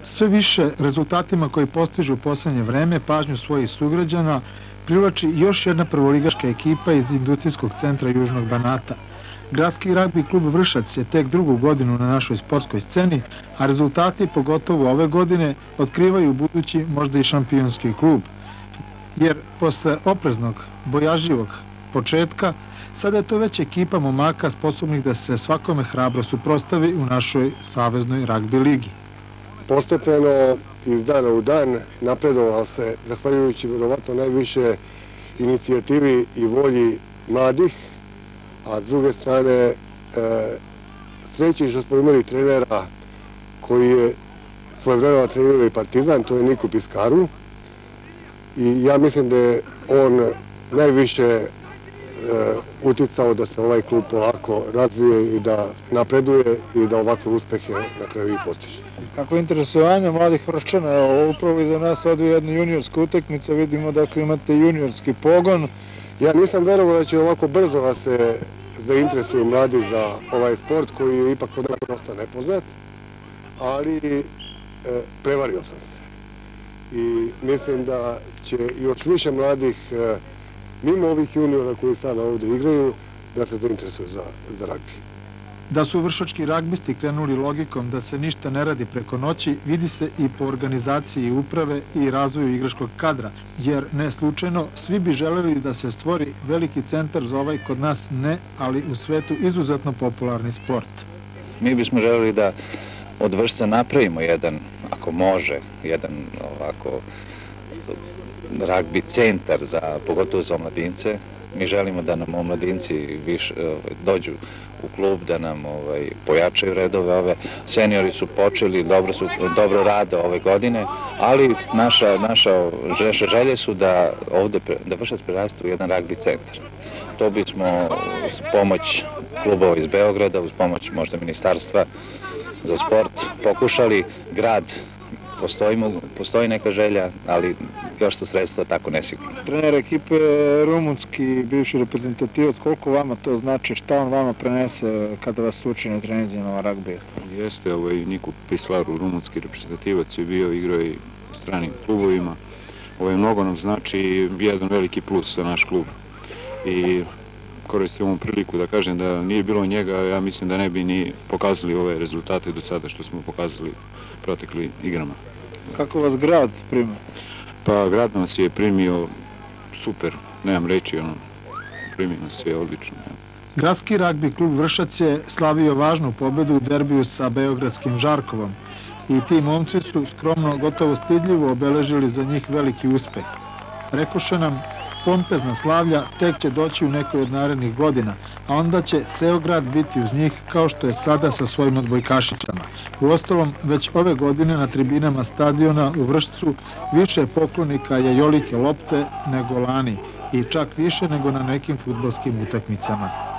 Sve više rezultatima koji postižu u poslednje vreme pažnju svojih sugrađana privlači još jedna prvoligaška ekipa iz industrijskog centra Južnog Banata. Gradski ragbi klub Vršac je tek drugu godinu na našoj sportskoj sceni, a rezultati, pogotovo ove godine, otkrivaju budući možda i šampionski klub. Jer posle opreznog, bojažljivog početka, sada je to već ekipa momaka sposobnih da se svakome hrabro suprotstavi u našoj saveznoj ragbi ligi. Postepeno, iz dana u dan, napredovalo se, zahvaljujući verovatno najviše inicijativi i volji mladih, a s druge strane, sreći što smo imali trenera koji je svojevremeno trenirao i Partizan, to je Niko Piskaru, i ja mislim da je on najviše uticao da se ovaj klub polako razvije i da napreduje i da ovakve uspehe na kraju i postiže. Kako je interesovanje mladih Vrščana, ovo upravo iza nas odvija jedna juniorska utakmica, vidimo da imate juniorski pogon. Ja nisam verovao da će ovako brzo da se zainteresuju mladi za ovaj sport koji je ipak kod nas dosta nepoznat, ali prevario sam se. I mislim da će još više mladih, mimo ovih juniora koji sada ovde igraju, da se zainteresuju za ragbi. Da su vršački ragbisti krenuli logikom da se ništa ne radi preko noći, vidi se i po organizaciji uprave i razvoju igračkog kadra, jer ne slučajno svi bi želeli da se stvori veliki centar za ovaj kod nas ne, ali u svetu izuzetno popularni sport. Mi bismo želeli da od Vršca napravimo jedan, ako može, jedan ovako ragbi centar, pogotovo za omladince. Mi želimo da nam omladinci dođu u klub, da nam pojačaju redove ove. Seniori su počeli, dobro rade ove godine, ali naše želje su da Vršac preraste u jedan ragbi centar. To bismo uz pomoć klubova iz Beograda, uz pomoć možda ministarstva za sport pokušali. Grad, postoji neka želja, ali još su sredstva tako nesigurno. Trener ekipe rumunski, bivši reprezentativac, koliko vama to znači, šta on vama prenese kada vas uči na treninzima ragbija? Jeste, Niko Pislaru, rumunski reprezentativac, je bio, igrao i u stranim klubovima. Mnogo nam znači jedan veliki plus za naš klub. I koristim ovom priliku da kažem da nije bilo njega, ja mislim da ne bi ni pokazali ove rezultate do sada što smo pokazali protekli igrama. Kako vas grad prima? Pa grad nas je primio super, nemam reći, primio nas je odlično. Gradski ragbi klub Vršac je slavio važnu pobedu u derbiju sa beogradskim Žarkovom i ti momci su skromno, gotovo stidljivo obeležili za njih veliki uspeh. Rekoše nam, pompezna slavlja tek će doći u nekoj od narednih godina, a onda će ceo grad biti uz njih kao što je sada sa svojim odbojkašicama. Uostalom, već ove godine na tribinama stadiona u Vršcu više poklonika je jolike lopte nego lani i čak više nego na nekim fudbalskim utakmicama.